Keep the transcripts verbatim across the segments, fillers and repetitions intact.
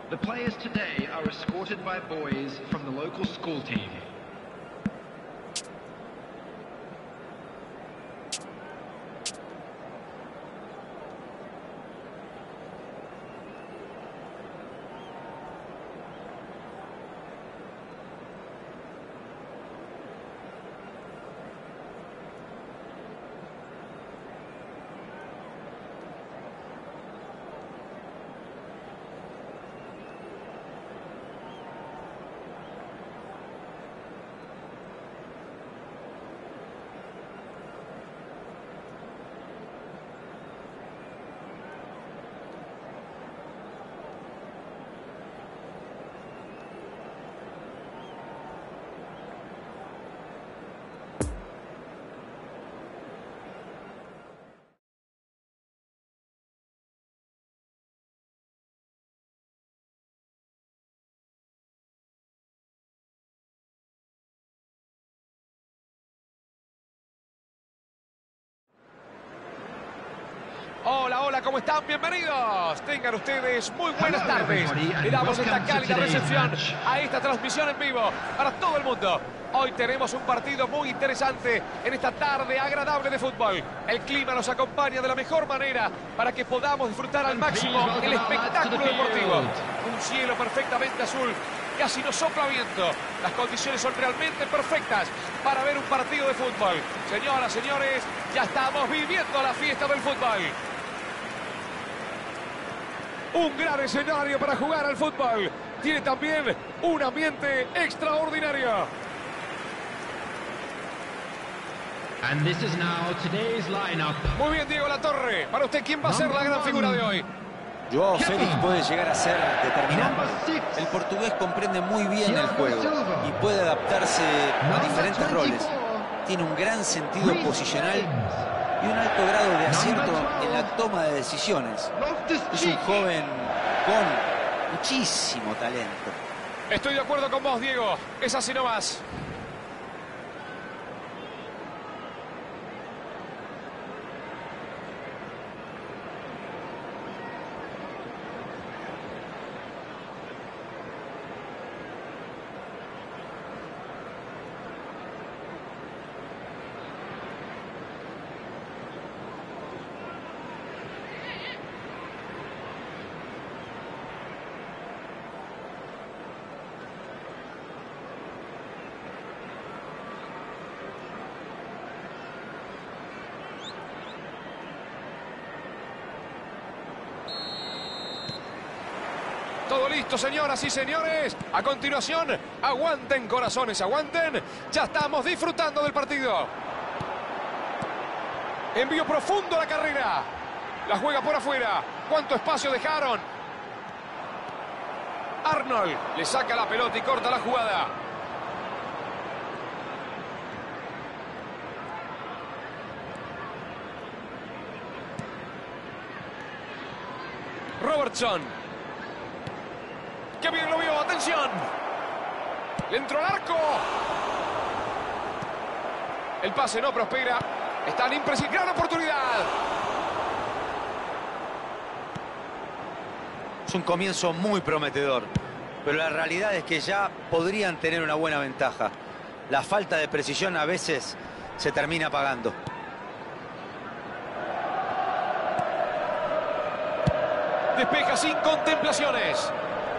The players today are escorted by boys from the local school team. Hola, hola, ¿cómo están? Bienvenidos. Tengan ustedes muy buenas tardes. Le damos esta cálida recepción a esta transmisión en vivo para todo el mundo. Hoy tenemos un partido muy interesante en esta tarde agradable de fútbol. El clima nos acompaña de la mejor manera para que podamos disfrutar al máximo el espectáculo deportivo. Un cielo perfectamente azul, casi no sopla viento. Las condiciones son realmente perfectas para ver un partido de fútbol. Señoras, señores, ya estamos viviendo la fiesta del fútbol. Un gran escenario para jugar al fútbol. Tiene también un ambiente extraordinario. And this is now today's lineup. Muy bien, Diego Latorre. Para usted, ¿quién va a ser la gran figura de hoy? Joao Félix puede llegar a ser determinante. El portugués comprende muy bien el juego y puede adaptarse a diferentes roles. Tiene un gran sentido posicional y un alto grado de acierto en la toma de decisiones. Es un joven con muchísimo talento. Estoy de acuerdo con vos, Diego. Es así nomás. Todo listo, señoras y señores. A continuación, aguanten, corazones, aguanten. Ya estamos disfrutando del partido. Envío profundo a la carrera. La juega por afuera. ¿Cuánto espacio dejaron? Arnold le saca la pelota y corta la jugada. Robertson. ¡Qué bien lo vio! ¡Atención! Le entró al arco. El pase no prospera. Están impresionantes. ¡Gran oportunidad! Es un comienzo muy prometedor, pero la realidad es que ya podrían tener una buena ventaja. La falta de precisión a veces se termina pagando. Despeja sin contemplaciones.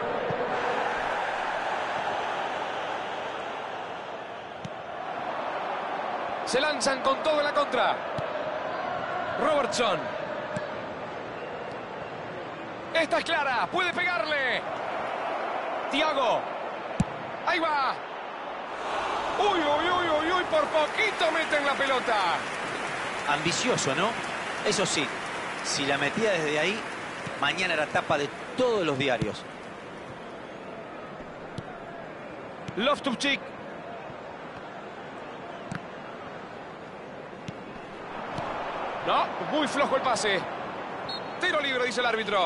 Se lanzan con todo en la contra. Robertson. Esta es clara. Puede pegarle. Thiago. Ahí va. Uy, uy, uy, uy, uy. Por poquito meten la pelota. Ambicioso, ¿no? Eso sí, si la metía desde ahí, mañana era tapa de todos los diarios. Loftus-Cheek. No, muy flojo el pase. Tiro libre, dice el árbitro.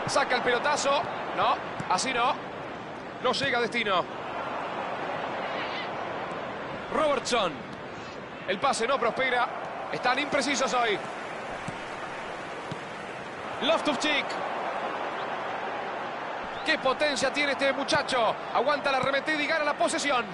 Saca el pelotazo. No, así no. No llega a destino. Robertson. El pase no prospera. Están imprecisos hoy. Loftus-Cheek. ¡Qué potencia tiene este muchacho! Aguanta la arremetida y gana la posesión.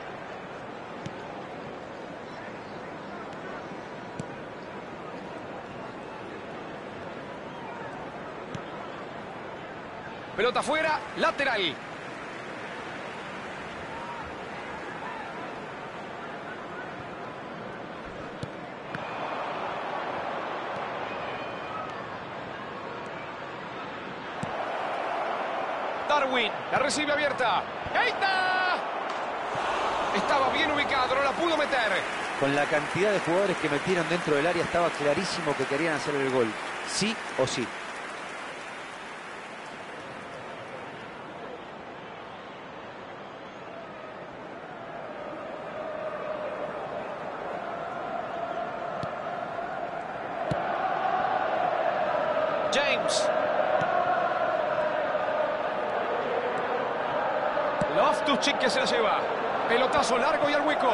Pelota afuera, lateral. Darwin, la recibe abierta. ¡Keita! Estaba bien ubicado, no la pudo meter. Con la cantidad de jugadores que metieron dentro del área, estaba clarísimo que querían hacer el gol. Sí o sí. James. Loftus-Cheek que se la lleva. Pelotazo largo y al hueco.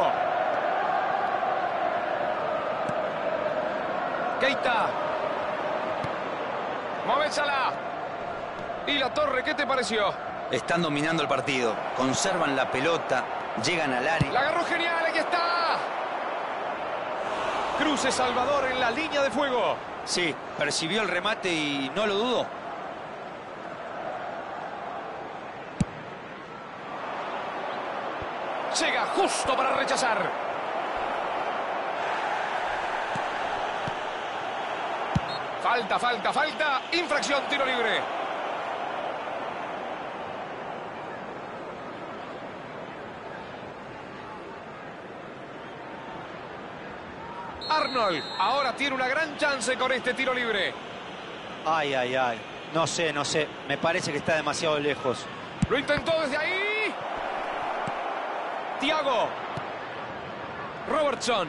Keita. Mohamed Salah. Y la torre, ¿qué te pareció? Están dominando el partido. Conservan la pelota. Llegan al área. La agarró genial, aquí está. Cruce Salvador en la línea de fuego. Sí, percibió el remate y no lo dudó. Llega justo para rechazar. Falta, falta, falta. Infracción, tiro libre. Arnold ahora tiene una gran chance con este tiro libre. Ay, ay, ay. No sé, no sé. Me parece que está demasiado lejos. Lo intentó desde ahí. Thiago. Robertson.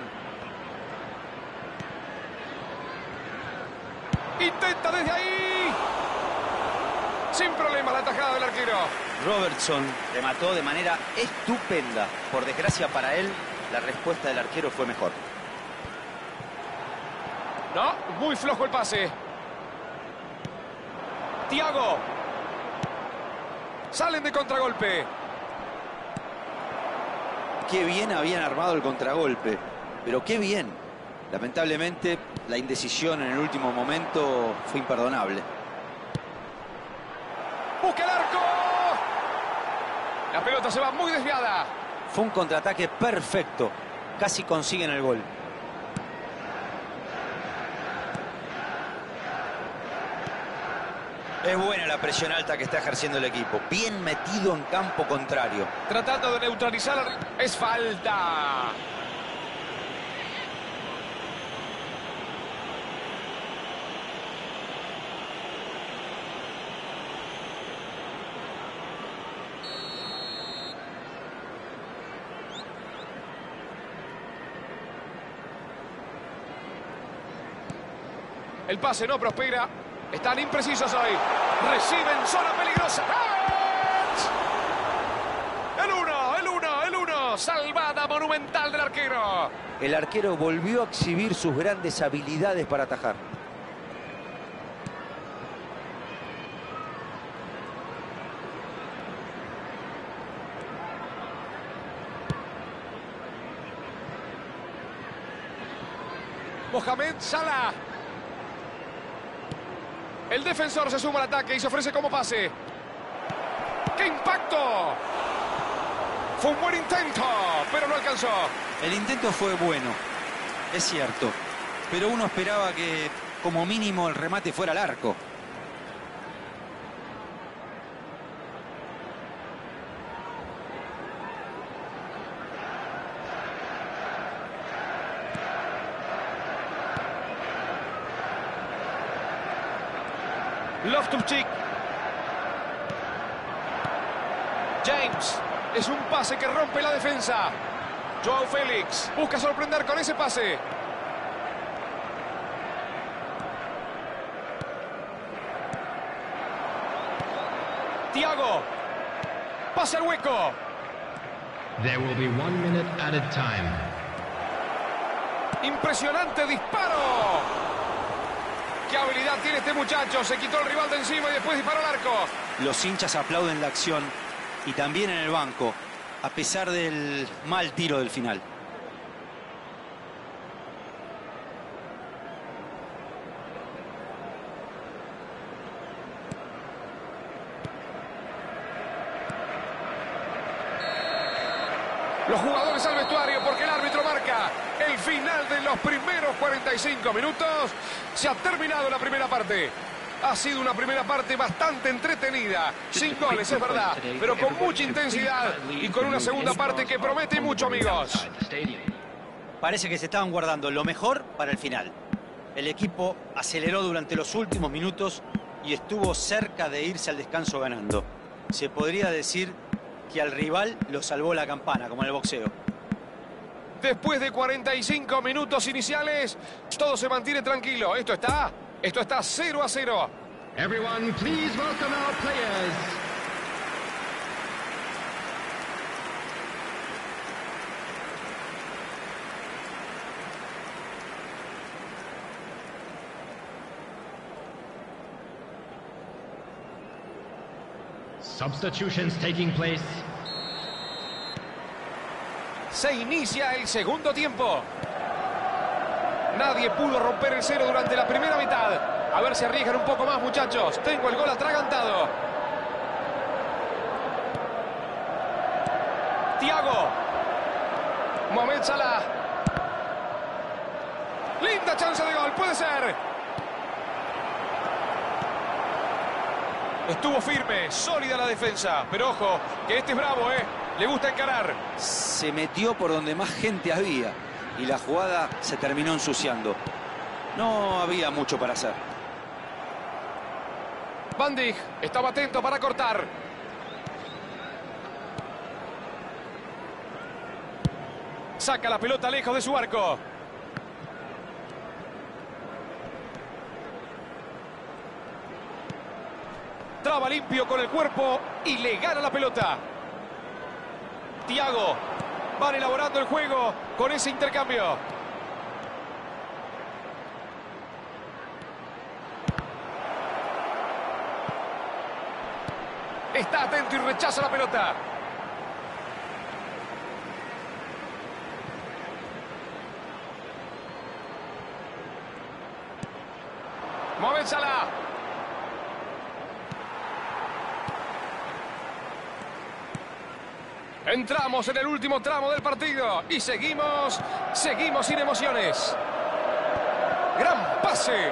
Intenta desde ahí. Sin problema la tajada del arquero. Robertson remató de manera estupenda. Por desgracia para él, la respuesta del arquero fue mejor. No, muy flojo el pase. Thiago. Salen de contragolpe. Qué bien habían armado el contragolpe. Pero qué bien. Lamentablemente, la indecisión en el último momento fue imperdonable. ¡Busca el arco! La pelota se va muy desviada. Fue un contraataque perfecto. Casi consiguen el gol. Es buena la presión alta que está ejerciendo el equipo. Bien metido en campo contrario. Tratando de neutralizar. Es falta. El pase no prospera. Están imprecisos hoy. Reciben zona peligrosa. El uno, el uno, el uno. Salvada monumental del arquero. El arquero volvió a exhibir sus grandes habilidades para atajar. Mohamed Salah. El defensor se suma al ataque y se ofrece como pase. ¡Qué impacto! Fue un buen intento, pero no alcanzó. El intento fue bueno, es cierto. Pero uno esperaba que, como mínimo, el remate fuera al arco. Loftus-Cheek. James. Es un pase que rompe la defensa. Joao Félix busca sorprender con ese pase. Thiago. Pasa el hueco. There will be one minute added time. Impresionante disparo. ¡Qué habilidad tiene este muchacho! Se quitó el rival de encima y después disparó al arco. Los hinchas aplauden la acción y también en el banco, a pesar del mal tiro del final. Los jugadores al vestuario porque el árbitro marca el final de los primeros cuarenta y cinco minutos. Se ha terminado la primera parte. Ha sido una primera parte bastante entretenida. Sin goles, es verdad, pero con mucha intensidad y con una segunda parte que promete mucho, amigos. Parece que se estaban guardando lo mejor para el final. El equipo aceleró durante los últimos minutos y estuvo cerca de irse al descanso ganando. Se podría decir que al rival lo salvó la campana, como en el boxeo. Después de cuarenta y cinco minutos iniciales, todo se mantiene tranquilo. Esto está, esto está cero a cero. Everyone, please welcome our players. Substitutions taking place. Se inicia el segundo tiempo. Nadie pudo romper el cero durante la primera mitad. A ver si arriesgan un poco más, muchachos. Tengo el gol atragantado. Thiago. Mohamed Salah. Linda chance de gol, puede ser. Estuvo firme, sólida la defensa. Pero ojo, que este es bravo, ¿eh? Le gusta encarar. Se metió por donde más gente había y la jugada se terminó ensuciando. No había mucho para hacer. Van Dijk estaba atento para cortar. Saca la pelota lejos de su arco. Traba limpio con el cuerpo y le gana la pelota. Thiago. Van elaborando el juego con ese intercambio. Está atento y rechaza la pelota. Mohamed Salah. Entramos en el último tramo del partido y seguimos, seguimos sin emociones. Gran pase.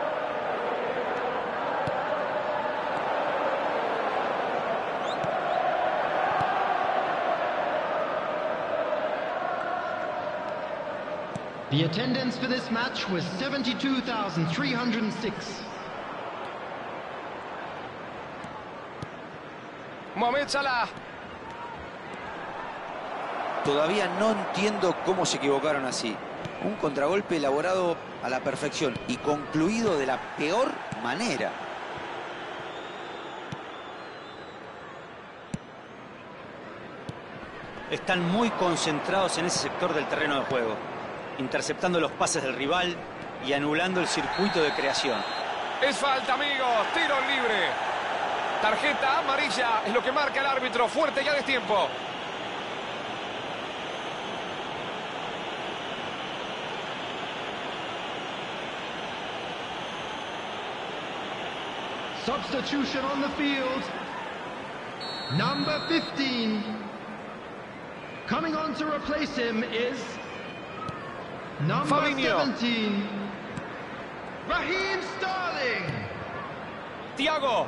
The attendance for this match was seventy-two thousand three hundred six. Mohamed Salah. Todavía no entiendo cómo se equivocaron así. Un contragolpe elaborado a la perfección y concluido de la peor manera. Están muy concentrados en ese sector del terreno de juego, interceptando los pases del rival y anulando el circuito de creación. Es falta, amigos. Tiro libre. Tarjeta amarilla es lo que marca el árbitro. Fuerte ya de tiempo. Substitution on the field. Number fifteen. Coming on to replace him is number Fabinho. seventeen. Raheem Sterling. Thiago.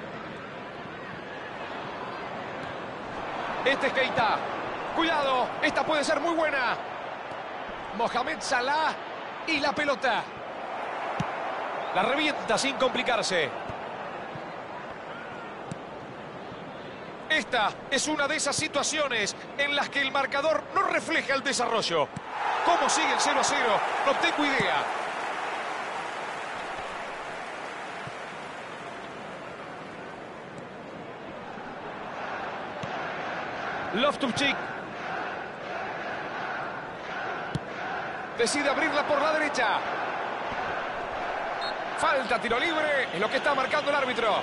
Este es Keita. Cuidado, esta puede ser muy buena. Mohamed Salah y la pelota. La revienta sin complicarse. Esta es una de esas situaciones en las que el marcador no refleja el desarrollo. ¿Cómo sigue el cero a cero? No tengo idea. Loftus-Cheek. Decide abrirla por la derecha. Falta, tiro libre, es lo que está marcando el árbitro.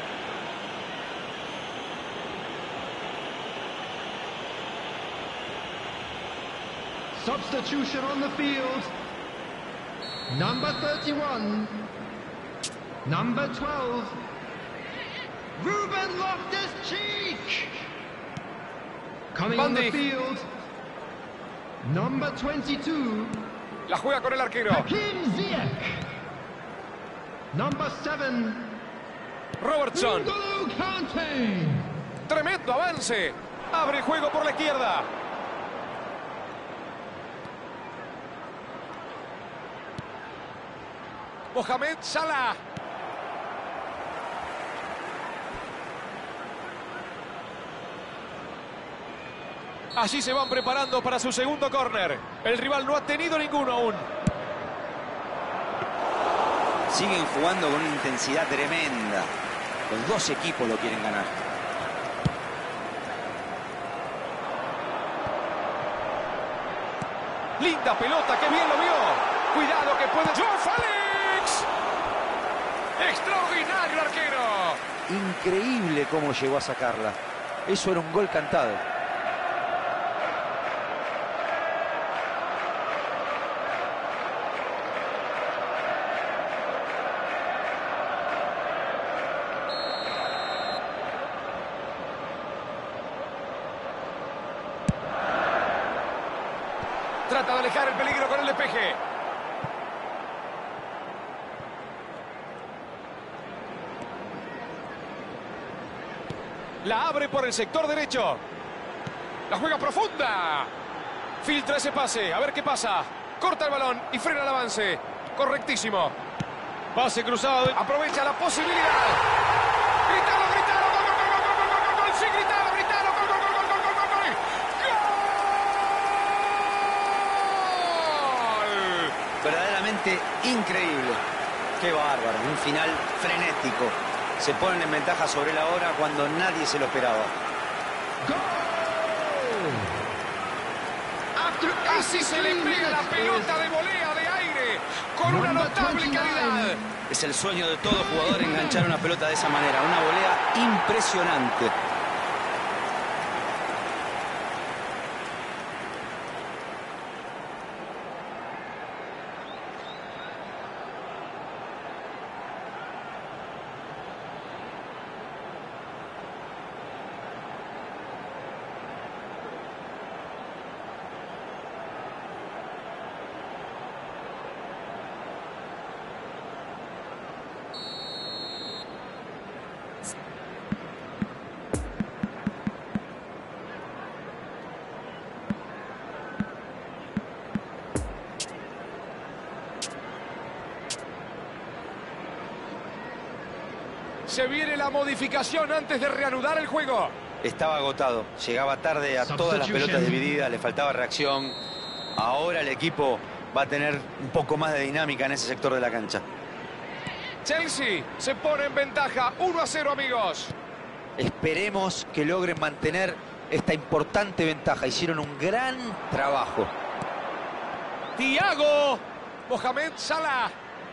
Substitution on the field. Number thirty-one. Number twelve. Ruben Loftus-Cheek. Coming on the field. Number twenty-two. La juega con el arquero. Hakim Ziyech. Number seven. Robertson. N'Golo Kante. Tremendo avance. Abre el juego por la izquierda. Mohamed Salah. Allí se van preparando para su segundo córner. El rival no ha tenido ninguno aún. Siguen jugando con una intensidad tremenda. Los dos equipos lo quieren ganar. Linda pelota, que bien lo vio. Cuidado que puede... ¡Joao Félix! ¡Extraordinario el arquero! Increíble cómo llegó a sacarla. Eso era un gol cantado. Trata de alejar el peligro con el despeje. La abre por el sector derecho. La juega profunda. Filtra ese pase. A ver qué pasa. Corta el balón y frena el avance. Correctísimo. Pase cruzado. Aprovecha la posibilidad. Gritalo, gritalo. Gol, gol, gol, gol, gol, gol, gol. Sí, gritalo, gritalo. Gol, gol, gol, gol, gol, gol, gol, gol. ¡Gol! Verdaderamente increíble. Qué bárbaro. Un final frenético. Se ponen en ventaja sobre la hora cuando nadie se lo esperaba. Casi se le pega la pelota de volea de aire con una notable calidad. Es el sueño de todo jugador enganchar una pelota de esa manera. Una volea impresionante. Se viene la modificación antes de reanudar el juego. Estaba agotado, llegaba tarde a todas las pelotas divididas, le faltaba reacción. Ahora el equipo va a tener un poco más de dinámica en ese sector de la cancha. Chelsea se pone en ventaja, uno a cero, amigos. Esperemos que logren mantener esta importante ventaja. Hicieron un gran trabajo. Thiago, Mohamed Salah.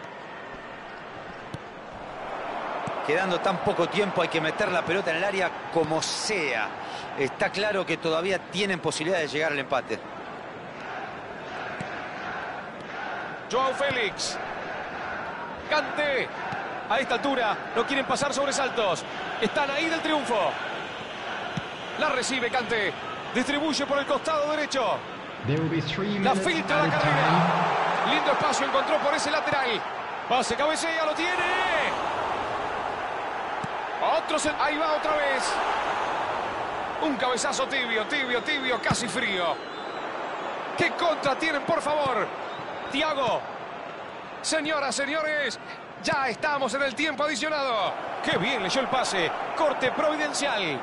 Quedando tan poco tiempo, hay que meter la pelota en el área como sea. Está claro que todavía tienen posibilidad de llegar al empate. Joao Félix. Kante. A esta altura no quieren pasar sobresaltos. Están ahí del triunfo. La recibe Kante. Distribuye por el costado derecho. La filtra la carrera. Lindo espacio encontró por ese lateral. Pase, cabecea, lo tiene. Otro, ahí va otra vez. Un cabezazo tibio, tibio, tibio, casi frío. ¿Qué contra tienen, por favor? Thiago. Señoras, señores, ya estamos en el tiempo adicionado. Qué bien leyó el pase. Corte providencial.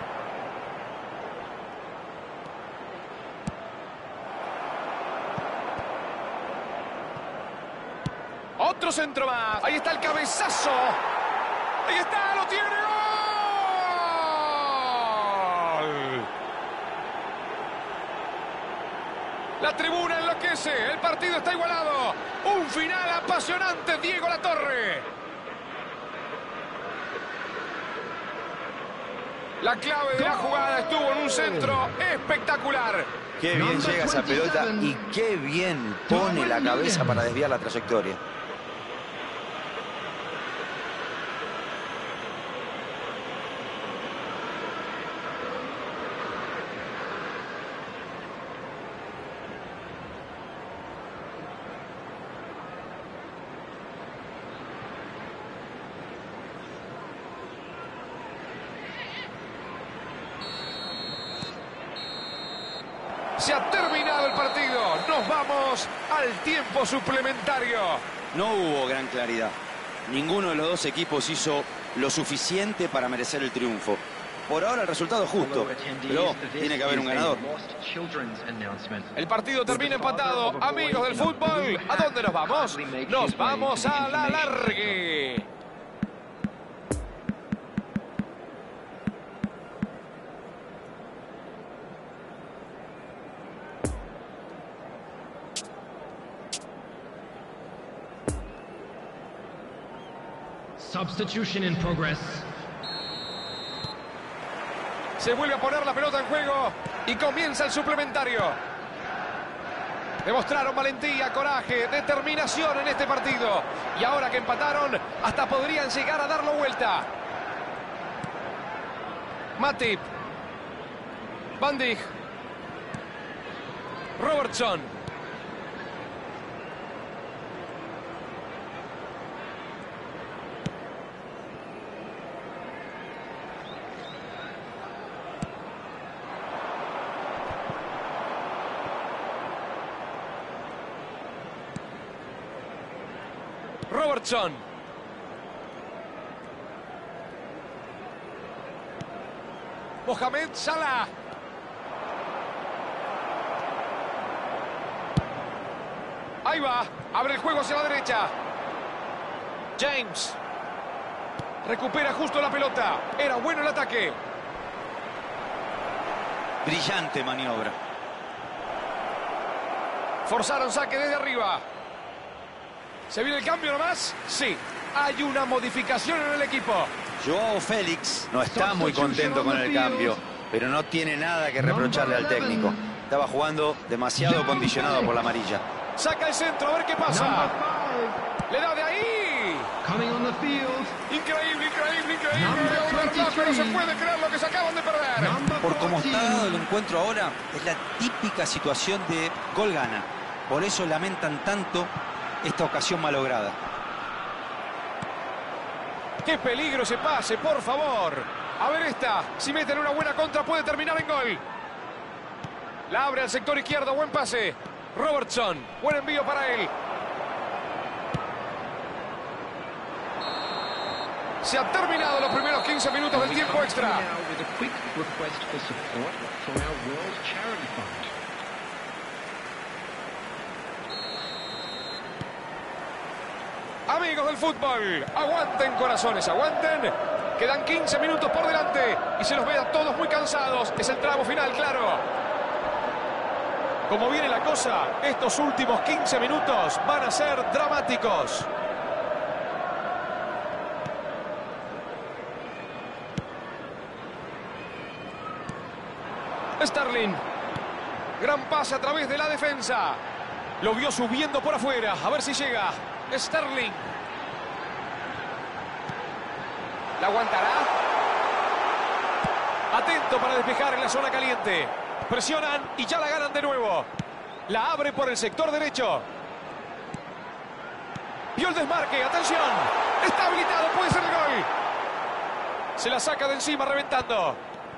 Otro centro más. Ahí está el cabezazo. Ahí está, lo tiene. ¡Gol! La tribuna enloquece, el partido está igualado. Un final apasionante, Diego Latorre. La clave de la jugada estuvo en un centro espectacular. Qué bien llega esa pelota y qué bien pone la cabeza para desviar la trayectoria. Se ha terminado el partido. Nos vamos al tiempo suplementario. No hubo gran claridad. Ninguno de los dos equipos hizo lo suficiente para merecer el triunfo. Por ahora el resultado es justo, pero tiene que haber un ganador. El partido termina empatado. Amigos del fútbol, ¿a dónde nos vamos? Nos vamos a la largue. Substitution in progress. Se vuelve a poner la pelota en juego y comienza el suplementario. Demostraron valentía, coraje, determinación en este partido. Y ahora que empataron, hasta podrían llegar a darlo vuelta. Matip. Van Dijk. Robertson. Robertson. Mohamed Salah. Ahí va. Abre el juego hacia la derecha. James. Recupera justo la pelota. Era bueno el ataque. Brillante maniobra. Forzaron saque desde arriba. ¿Se viene el cambio nomás? Sí. Hay una modificación en el equipo. Joao Félix no está muy contento con el cambio, pero no tiene nada que reprocharle al técnico. Estaba jugando demasiado condicionado por la amarilla. Saca el centro, a ver qué pasa. Le da de ahí. Increíble, increíble, increíble. Pero se puede creer lo que se acaban de perder. Por cómo está dado el encuentro ahora, es la típica situación de gol gana. Por eso lamentan tanto esta ocasión malograda. ¡Qué peligro ese pase, por favor! A ver esta. Si meten una buena contra puede terminar en gol. La abre al sector izquierdo. Buen pase. Robertson. Buen envío para él. Se han terminado los primeros quince minutos del tiempo extra. Amigos del fútbol, aguanten corazones, aguanten. Quedan quince minutos por delante y se los ve a todos muy cansados. Es el tramo final, claro. Como viene la cosa, estos últimos quince minutos van a ser dramáticos. Sterling. Gran pase a través de la defensa. Lo vio subiendo por afuera. A ver si llega. Sterling. ¿La aguantará? Atento para despejar en la zona caliente. Presionan y ya la ganan de nuevo. La abre por el sector derecho. Vio el desmarque. Atención. Está habilitado. Puede ser el gol. Se la saca de encima reventando.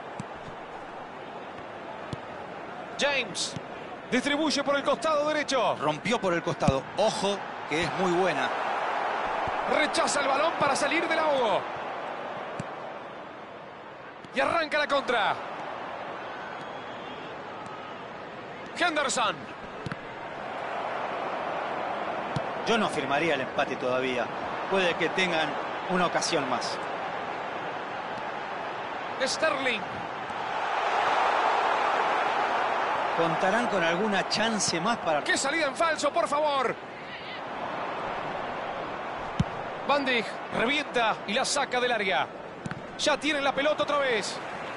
James. Distribuye por el costado derecho. Rompió por el costado. Ojo, que es muy buena. Rechaza el balón para salir del ahogo. Y arranca la contra. Henderson. Yo no firmaría el empate todavía. Puede que tengan una ocasión más. Sterling. ¿Contarán con alguna chance más para...? ¡Qué salida en falso, por favor! Van Dijk revienta y la saca del área. Ya tienen la pelota otra vez.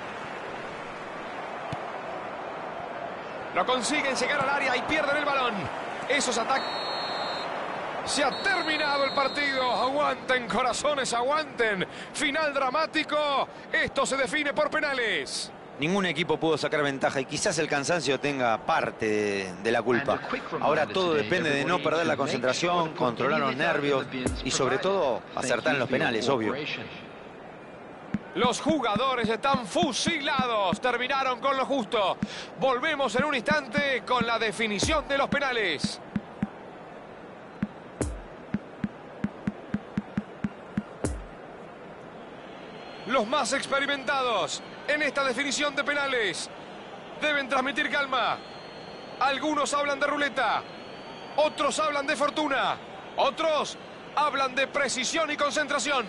No consiguen llegar al área y pierden el balón. Esos ataques... Se ha terminado el partido. Aguanten, corazones, aguanten. Final dramático. Esto se define por penales. Ningún equipo pudo sacar ventaja y quizás el cansancio tenga parte de, de la culpa. Ahora todo depende de no perder la concentración, controlar los nervios y sobre todo acertar en los penales, obvio. Los jugadores están fusilados. Terminaron con lo justo. Volvemos en un instante con la definición de los penales. Los más experimentados en esta definición de penales deben transmitir calma. Algunos hablan de ruleta, otros hablan de fortuna, otros hablan de precisión y concentración.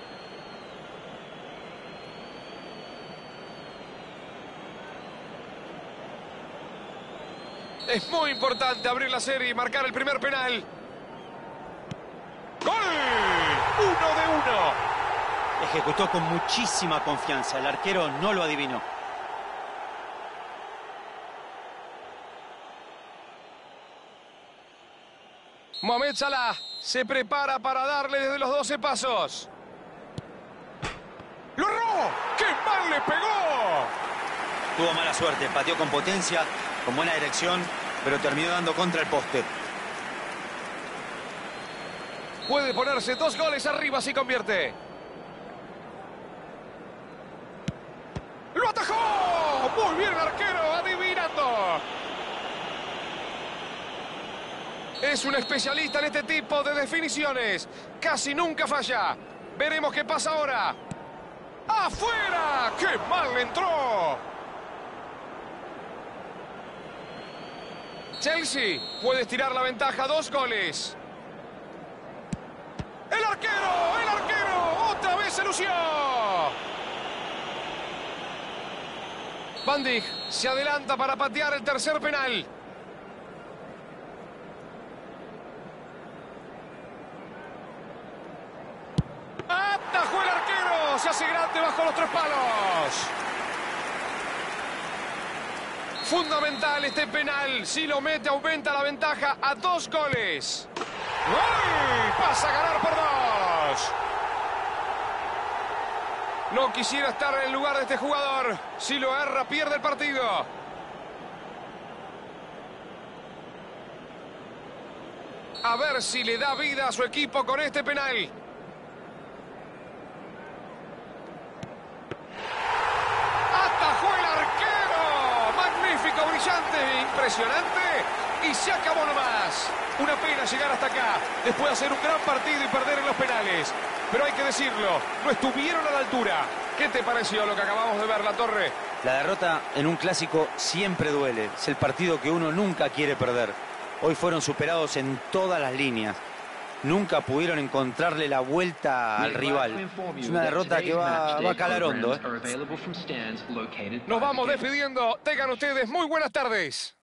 Es muy importante abrir la serie y marcar el primer penal. ¡Gol! Uno de uno. Ejecutó con muchísima confianza. El arquero no lo adivinó. Mohamed Salah se prepara para darle desde los doce pasos. ¡Lo erró! ¡Qué mal le pegó! Tuvo mala suerte. Pateó con potencia, con buena dirección, pero terminó dando contra el poste. Puede ponerse dos goles arriba si convierte. ¡Lo atajó! ¡Muy bien el arquero! ¡Adivinando! Es un especialista en este tipo de definiciones. Casi nunca falla. Veremos qué pasa ahora. ¡Afuera! ¡Qué mal le entró! Chelsea puede estirar la ventaja. Dos goles. ¡El arquero! ¡El arquero! ¡Otra vez se lució! Van Dijk se adelanta para patear el tercer penal. ¡Atajó el arquero! Se hace grande bajo los tres palos. Fundamental este penal. Si lo mete, aumenta la ventaja a dos goles. ¡Gol! Pasa a ganar por dos. No quisiera estar en el lugar de este jugador. Si lo erra, pierde el partido. A ver si le da vida a su equipo con este penal. ¡Atajó el arquero! Magnífico, brillante, impresionante. Y se acabó nomás. Una pena llegar hasta acá, después de hacer un gran partido y perder en los penales. Pero hay que decirlo, no estuvieron a la altura. ¿Qué te pareció lo que acabamos de ver, La Torre? La derrota en un clásico siempre duele. Es el partido que uno nunca quiere perder. Hoy fueron superados en todas las líneas. Nunca pudieron encontrarle la vuelta al rival. Es una derrota que va, va a calar hondo, ¿eh? Nos vamos despidiendo. Tengan ustedes muy buenas tardes.